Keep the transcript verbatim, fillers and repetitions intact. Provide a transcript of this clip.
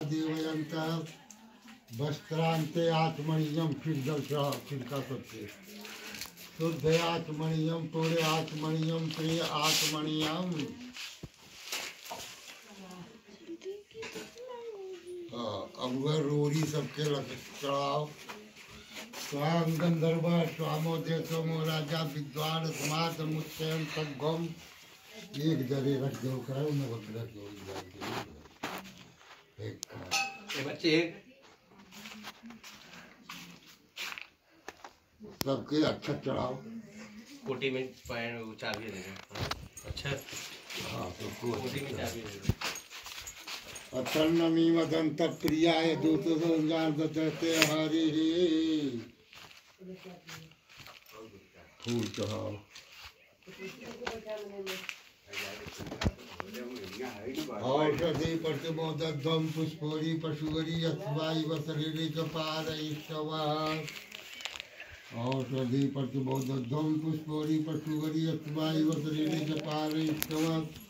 देवयंता वस्त्रांते आत्मनियम फिर जल चढ़ा फिरका सबसे शुद्ध आत्मनियम तोड़े आत्मनियम प्रिय आत्मनियम। अब वह रोड़ी सबके चढ़ाओ। स्वाम गंधर्व स्वामो देशो मो राजा विद्वान समाज मुच्चयन सद्गम एक जरे रख दो करो न बकरा जो एक बच्चे सबके अच्छा चढ़ाओ। कोटी में पैन चाबी दे दो। अच्छा हाँ तो कोटी में चाबी दे दो। अतन्नमी मदंत प्रियाय दूत संजान दते हरि फूल चढ़ाओ। औषधि प्रतिमोदम पुष्पोरी पशुवरी अथवाई वसरी कपार ईश्वर औषधि प्रतिमोदम पुष्पोरी पशुवरी अथवाई वसरी कपार ईश्वर